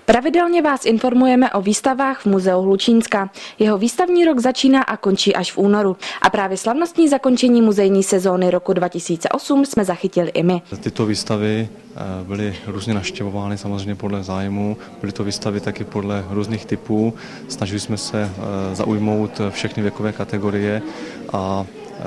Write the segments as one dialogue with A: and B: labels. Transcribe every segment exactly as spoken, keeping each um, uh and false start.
A: Pravidelně vás informujeme o výstavách v Muzeu Hlučínska. Jeho výstavní rok začíná a končí až v únoru. A právě slavnostní zakončení muzejní sezóny roku dva tisíce osm jsme zachytili i my.
B: Tyto výstavy byly různě navštěvovány, samozřejmě podle zájmu. Byly to výstavy taky podle různých typů. Snažili jsme se zaujmout všechny věkové kategorie a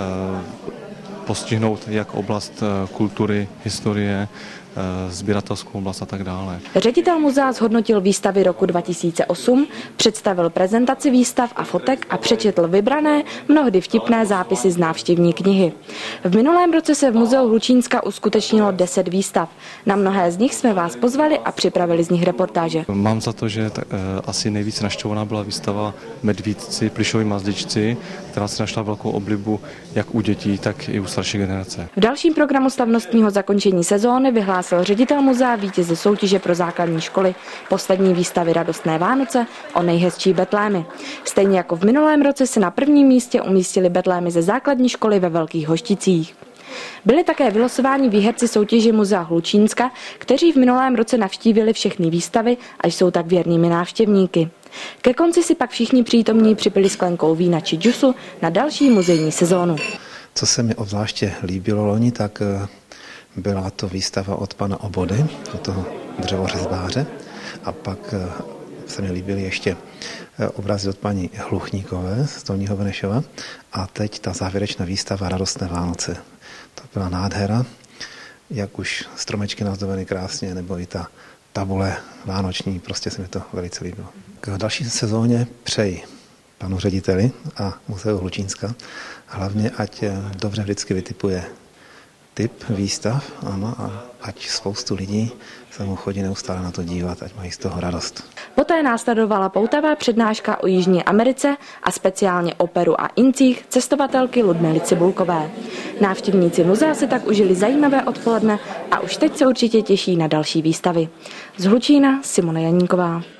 B: postihnout jak oblast kultury, historie, sběratelskou oblast a tak dále.
A: Ředitel muzea zhodnotil výstavy roku dva tisíce osm, představil prezentaci výstav a fotek a přečetl vybrané, mnohdy vtipné zápisy z návštěvní knihy. V minulém roce se v Muzeu Hlučínska uskutečnilo deset výstav. Na mnohé z nich jsme vás pozvali a připravili z nich reportáže.
B: Mám za to, že t- asi nejvíc navštěvovaná byla výstava Medvídci, plyšoví mazličci, která si našla velkou oblibu jak u dětí, tak i u starší generace.
A: V dalším programu slavnostního zakončení sezóny vyhlásil ředitel muzea vítěze soutěže pro základní školy poslední výstavy Radostné Vánoce o nejhezčí betlémy. Stejně jako v minulém roce se na prvním místě umístili betlémy ze základní školy ve Velkých Hošticích. Byli také vylosováni výherci soutěže Muzea Hlučínska, kteří v minulém roce navštívili všechny výstavy a jsou tak věrnými návštěvníky. Ke konci si pak všichni přítomní připili sklenkou vína či džusu na další muzejní sezónu.
C: Co se mi obzvláště líbilo loni, tak byla to výstava od pana Obody, od toho dřevořezbáře, a pak se mi líbily ještě obrazy od paní Hluchníkové z Dolního Benešova a teď ta závěrečná výstava Radostné Vánoce. To byla nádhera, jak už stromečky nazdobeny krásně, nebo i ta tabule vánoční, prostě se mi to velice líbilo. K další sezóně přeji panu řediteli a Muzeu Hlučínska hlavně, ať dobře vždycky vytipuje typ výstav, ano, a ať spoustu lidí se mu chodí neustále na to dívat, ať mají z toho radost.
A: Poté následovala poutavá přednáška o Jižní Americe a speciálně o Peru a Incích cestovatelky Ludmily Cibulkové. Návštěvníci muzea si tak užili zajímavé odpoledne a už teď se určitě těší na další výstavy. Z Hlučína Simona Janíková.